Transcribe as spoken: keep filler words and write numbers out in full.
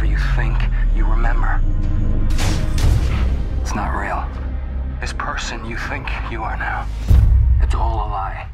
whatever you think you remember, it's not real. This person you think you are now, it's all a lie.